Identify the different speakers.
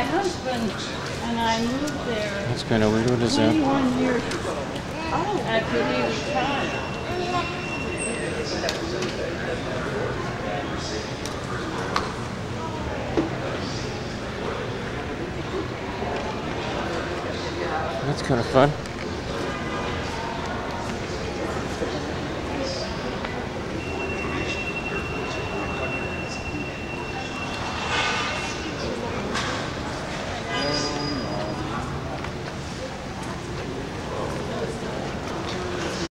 Speaker 1: husband and I moved there
Speaker 2: That's kind of weird. What is that?
Speaker 1: 21 years after he retired.
Speaker 2: That's kind of fun.